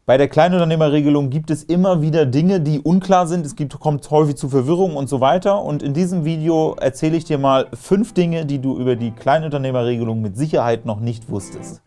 Bei der Kleinunternehmerregelung gibt es immer wieder Dinge, die unklar sind. Kommt häufig zu Verwirrung und so weiter. Und in diesem Video erzähle ich dir mal 5 Dinge, die du über die Kleinunternehmerregelung mit Sicherheit noch nicht wusstest.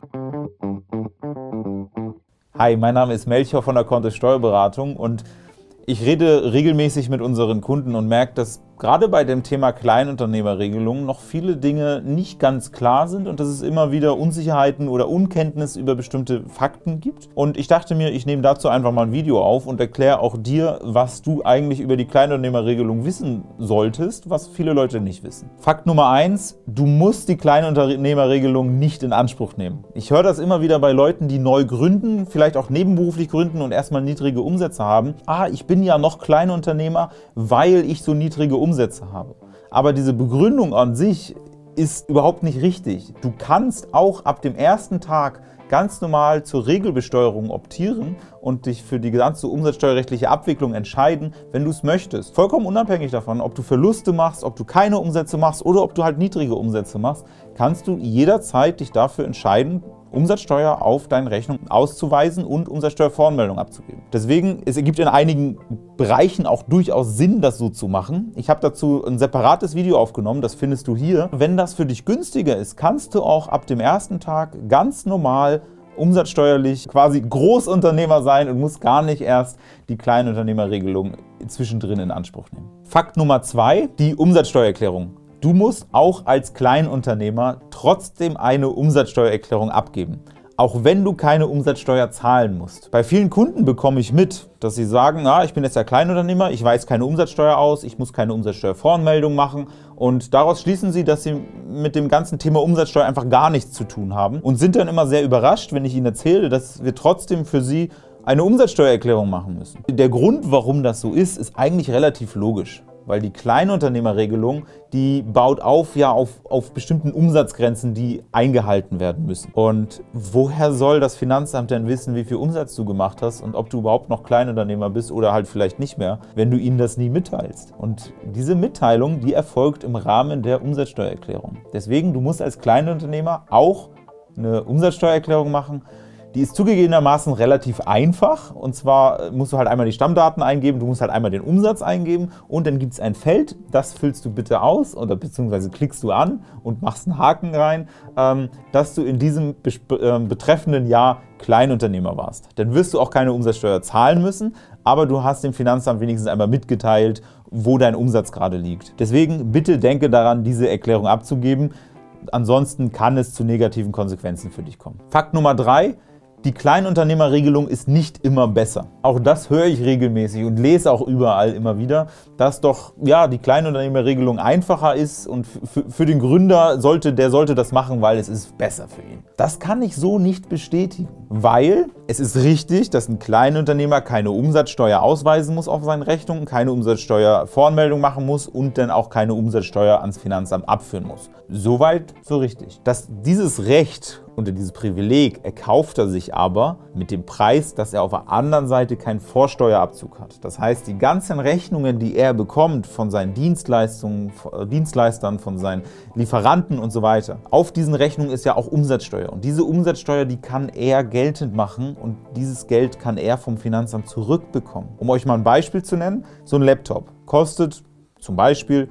Hi, mein Name ist Melchior von der Kontist Steuerberatung und ich rede regelmäßig mit unseren Kunden und merke, dass gerade bei dem Thema Kleinunternehmerregelung noch viele Dinge nicht ganz klar sind und dass es immer wieder Unsicherheiten oder Unkenntnis über bestimmte Fakten gibt. Und ich dachte mir, ich nehme dazu einfach mal ein Video auf und erkläre auch dir, was du eigentlich über die Kleinunternehmerregelung wissen solltest, was viele Leute nicht wissen. Fakt Nummer 1, du musst die Kleinunternehmerregelung nicht in Anspruch nehmen. Ich höre das immer wieder bei Leuten, die neu gründen, vielleicht auch nebenberuflich gründen und erstmal niedrige Umsätze haben. Ich bin ja noch Kleinunternehmer, weil ich so niedrige Umsätze habe. Aber diese Begründung an sich ist überhaupt nicht richtig. Du kannst auch ab dem ersten Tag ganz normal zur Regelbesteuerung optieren und dich für die ganze umsatzsteuerrechtliche Abwicklung entscheiden, wenn du es möchtest. Vollkommen unabhängig davon, ob du Verluste machst, ob du keine Umsätze machst oder ob du halt niedrige Umsätze machst, kannst du jederzeit dich dafür entscheiden, Umsatzsteuer auf deine Rechnung auszuweisen und Umsatzsteuervoranmeldung abzugeben. Deswegen, es ergibt in einigen Bereichen auch durchaus Sinn, das so zu machen. Ich habe dazu ein separates Video aufgenommen, das findest du hier. Wenn das für dich günstiger ist, kannst du auch ab dem ersten Tag ganz normal umsatzsteuerlich quasi Großunternehmer sein und musst gar nicht erst die Kleinunternehmerregelung zwischendrin in Anspruch nehmen. Fakt Nummer 2, die Umsatzsteuererklärung. Du musst auch als Kleinunternehmer trotzdem eine Umsatzsteuererklärung abgeben, auch wenn du keine Umsatzsteuer zahlen musst. Bei vielen Kunden bekomme ich mit, dass sie sagen, ich bin jetzt der Kleinunternehmer, ich weise keine Umsatzsteuer aus, ich muss keine Umsatzsteuervoranmeldung machen und daraus schließen sie, dass sie mit dem ganzen Thema Umsatzsteuer einfach gar nichts zu tun haben und sind dann immer sehr überrascht, wenn ich ihnen erzähle, dass wir trotzdem für sie eine Umsatzsteuererklärung machen müssen. Der Grund, warum das so ist eigentlich relativ logisch. Weil die Kleinunternehmerregelung, die baut auf bestimmten Umsatzgrenzen, die eingehalten werden müssen. Und woher soll das Finanzamt denn wissen, wie viel Umsatz du gemacht hast und ob du überhaupt noch Kleinunternehmer bist oder halt vielleicht nicht mehr, wenn du ihnen das nie mitteilst? Und diese Mitteilung, die erfolgt im Rahmen der Umsatzsteuererklärung. Deswegen, du musst als Kleinunternehmer auch eine Umsatzsteuererklärung machen. Die ist zugegebenermaßen relativ einfach und zwar musst du halt einmal die Stammdaten eingeben, du musst halt einmal den Umsatz eingeben und dann gibt es ein Feld, das füllst du bitte aus oder beziehungsweise klickst du an und machst einen Haken rein, dass du in diesem betreffenden Jahr Kleinunternehmer warst. Dann wirst du auch keine Umsatzsteuer zahlen müssen, aber du hast dem Finanzamt wenigstens einmal mitgeteilt, wo dein Umsatz gerade liegt. Deswegen bitte denke daran, diese Erklärung abzugeben, ansonsten kann es zu negativen Konsequenzen für dich kommen. Fakt Nummer 3. Die Kleinunternehmerregelung ist nicht immer besser. Auch das höre ich regelmäßig und lese auch überall immer wieder, dass doch die Kleinunternehmerregelung einfacher ist und für den Gründer sollte das machen, weil es ist besser für ihn. Das kann ich so nicht bestätigen, weil es ist richtig, dass ein Kleinunternehmer keine Umsatzsteuer ausweisen muss auf seinen Rechnungen, keine Umsatzsteuervoranmeldung machen muss und dann auch keine Umsatzsteuer ans Finanzamt abführen muss. Soweit so richtig. Dass dieses Recht und dieses Privileg erkauft er sich aber mit dem Preis, dass er auf der anderen Seite keinen Vorsteuerabzug hat. Das heißt, die ganzen Rechnungen, die er bekommt von seinen Dienstleistern, von seinen Lieferanten und so weiter, auf diesen Rechnungen ist ja auch Umsatzsteuer. Und diese Umsatzsteuer, die kann er geltend machen und dieses Geld kann er vom Finanzamt zurückbekommen. Um euch mal ein Beispiel zu nennen, so ein Laptop kostet zum Beispiel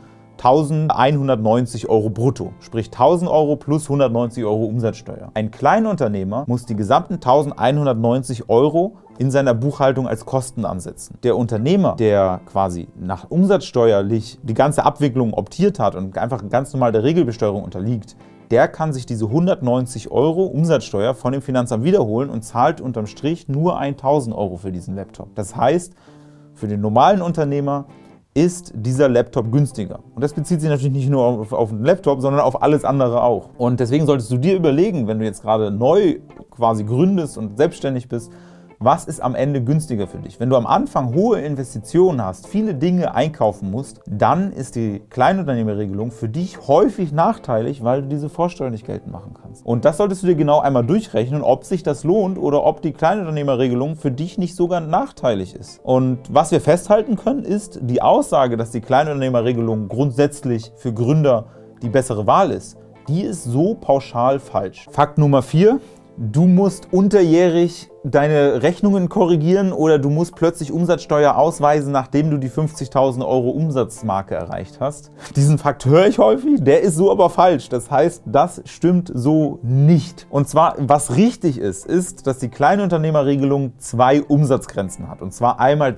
1.190 € brutto, sprich 1.000 € plus 190 € Umsatzsteuer. Ein Kleinunternehmer muss die gesamten 1.190 € in seiner Buchhaltung als Kosten ansetzen. Der Unternehmer, der quasi nach umsatzsteuerlich die ganze Abwicklung optiert hat und einfach ganz normal der Regelbesteuerung unterliegt, der kann sich diese 190 € Umsatzsteuer von dem Finanzamt wiederholen und zahlt unterm Strich nur 1.000 € für diesen Laptop. Das heißt, für den normalen Unternehmer ist dieser Laptop günstiger. Und das bezieht sich natürlich nicht nur auf den Laptop, sondern auf alles andere auch. Und deswegen solltest du dir überlegen, wenn du jetzt gerade neu quasi gründest und selbstständig bist, was ist am Ende günstiger für dich? Wenn du am Anfang hohe Investitionen hast, viele Dinge einkaufen musst, dann ist die Kleinunternehmerregelung für dich häufig nachteilig, weil du diese Vorsteuer nicht geltend machen kannst. Und das solltest du dir genau einmal durchrechnen, ob sich das lohnt oder ob die Kleinunternehmerregelung für dich nicht sogar nachteilig ist. Und was wir festhalten können, ist die Aussage, dass die Kleinunternehmerregelung grundsätzlich für Gründer die bessere Wahl ist. Die ist so pauschal falsch. Fakt Nummer 4. Du musst unterjährig deine Rechnungen korrigieren oder du musst plötzlich Umsatzsteuer ausweisen, nachdem du die 50.000 € Umsatzmarke erreicht hast. Diesen Fakt höre ich häufig, der ist so aber falsch. Das heißt, das stimmt so nicht. Und zwar, was richtig ist, ist, dass die Kleinunternehmerregelung 2 Umsatzgrenzen hat. Und zwar einmal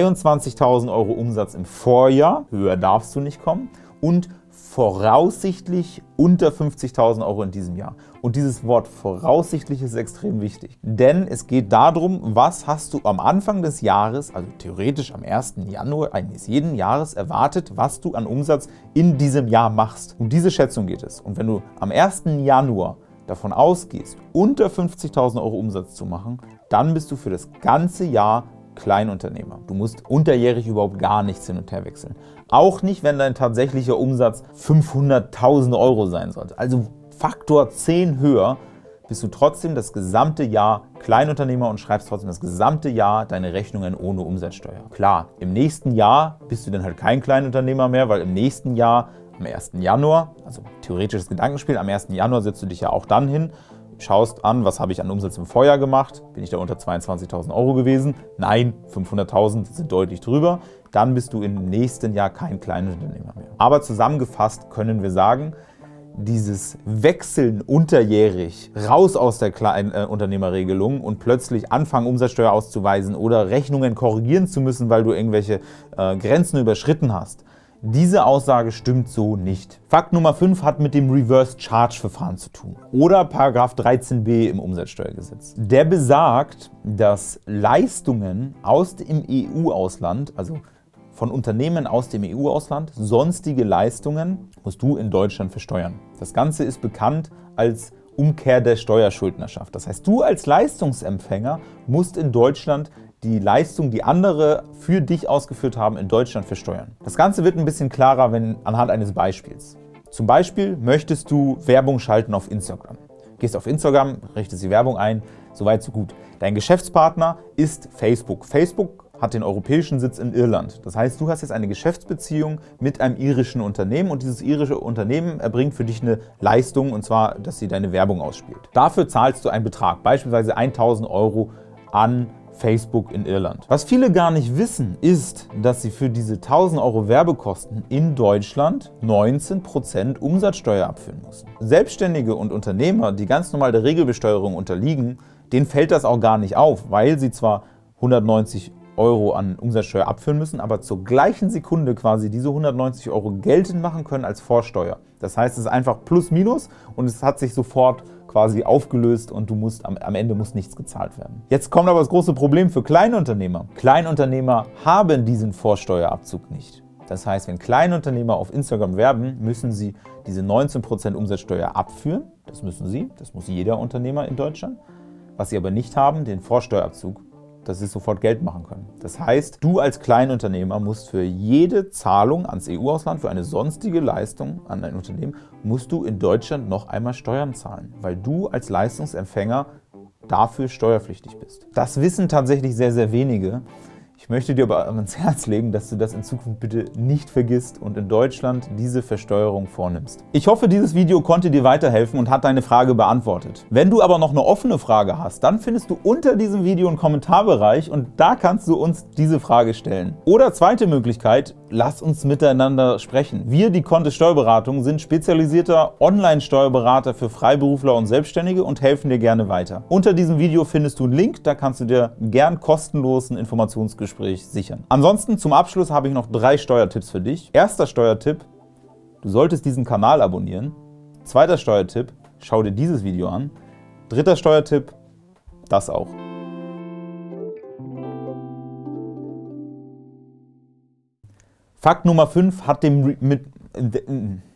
22.000 € Umsatz im Vorjahr, höher darfst du nicht kommen, und voraussichtlich unter 50.000 € in diesem Jahr. Und dieses Wort voraussichtlich ist extrem wichtig, denn es geht darum, was hast du am Anfang des Jahres, also theoretisch am 1. Januar eines jeden Jahres erwartet, was du an Umsatz in diesem Jahr machst. Um diese Schätzung geht es. Und wenn du am 1. Januar davon ausgehst, unter 50.000 € Umsatz zu machen, dann bist du für das ganze Jahr Kleinunternehmer. Du musst unterjährig überhaupt gar nichts hin und her wechseln. Auch nicht, wenn dein tatsächlicher Umsatz 500.000 € sein sollte. Also Faktor 10 höher, bist du trotzdem das gesamte Jahr Kleinunternehmer und schreibst trotzdem das gesamte Jahr deine Rechnungen ohne Umsatzsteuer. Klar, im nächsten Jahr bist du dann halt kein Kleinunternehmer mehr, weil im nächsten Jahr, am 1. Januar, also theoretisches Gedankenspiel, am 1. Januar setzt du dich ja auch dann hin, schaust an, was habe ich an Umsatz im Vorjahr gemacht, bin ich da unter 22.000 € gewesen? Nein, 500.000 sind deutlich drüber. Dann bist du im nächsten Jahr kein Kleinunternehmer mehr. Aber zusammengefasst können wir sagen, dieses Wechseln unterjährig raus aus der Kleinunternehmerregelung und plötzlich anfangen, Umsatzsteuer auszuweisen oder Rechnungen korrigieren zu müssen, weil du irgendwelche Grenzen überschritten hast, diese Aussage stimmt so nicht. Fakt Nummer 5 hat mit dem Reverse-Charge-Verfahren zu tun oder § 13b im Umsatzsteuergesetz. Der besagt, dass Leistungen aus dem EU-Ausland, also von Unternehmen aus dem EU-Ausland, sonstige Leistungen musst du in Deutschland versteuern. Das Ganze ist bekannt als Umkehr der Steuerschuldnerschaft. Das heißt, du als Leistungsempfänger musst in Deutschland die Leistung, die andere für dich ausgeführt haben, in Deutschland versteuern. Das Ganze wird ein bisschen klarer, anhand eines Beispiels. Zum Beispiel möchtest du Werbung schalten auf Instagram. Gehst auf Instagram, richtest die Werbung ein, soweit so gut. Dein Geschäftspartner ist Facebook. Facebook hat den europäischen Sitz in Irland. Das heißt, du hast jetzt eine Geschäftsbeziehung mit einem irischen Unternehmen und dieses irische Unternehmen erbringt für dich eine Leistung, und zwar, dass sie deine Werbung ausspielt. Dafür zahlst du einen Betrag, beispielsweise 1.000 € an Facebook in Irland. Was viele gar nicht wissen, ist, dass sie für diese 1.000 € Werbekosten in Deutschland 19% Umsatzsteuer abführen müssen. Selbstständige und Unternehmer, die ganz normal der Regelbesteuerung unterliegen, denen fällt das auch gar nicht auf, weil sie zwar 190 € an Umsatzsteuer abführen müssen, aber zur gleichen Sekunde quasi diese 190 € geltend machen können als Vorsteuer. Das heißt, es ist einfach plus minus und es hat sich sofort quasi aufgelöst und du musst am Ende muss nichts gezahlt werden. Jetzt kommt aber das große Problem für Kleinunternehmer. Kleinunternehmer haben diesen Vorsteuerabzug nicht. Das heißt, wenn Kleinunternehmer auf Instagram werben, müssen sie diese 19% Umsatzsteuer abführen. Das müssen sie, das muss jeder Unternehmer in Deutschland. Was sie aber nicht haben, den Vorsteuerabzug, dass sie sofort Geld machen können. Das heißt, du als Kleinunternehmer musst für jede Zahlung ans EU-Ausland, für eine sonstige Leistung an ein Unternehmen, musst du in Deutschland noch einmal Steuern zahlen, weil du als Leistungsempfänger dafür steuerpflichtig bist. Das wissen tatsächlich sehr, sehr wenige. Ich möchte dir aber ans Herz legen, dass du das in Zukunft bitte nicht vergisst und in Deutschland diese Versteuerung vornimmst. Ich hoffe, dieses Video konnte dir weiterhelfen und hat deine Frage beantwortet. Wenn du aber noch eine offene Frage hast, dann findest du unter diesem Video einen Kommentarbereich und da kannst du uns diese Frage stellen. Oder zweite Möglichkeit, lass uns miteinander sprechen. Wir, die Kontist Steuerberatung, sind spezialisierter Online-Steuerberater für Freiberufler und Selbstständige und helfen dir gerne weiter. Unter diesem Video findest du einen Link, da kannst du dir gern kostenlos ein Informationsgespräch sichern. Ansonsten zum Abschluss habe ich noch 3 Steuertipps für dich. Erster Steuertipp, du solltest diesen Kanal abonnieren. Zweiter Steuertipp, schau dir dieses Video an. Dritter Steuertipp, das auch. Fakt Nummer 5 hat mit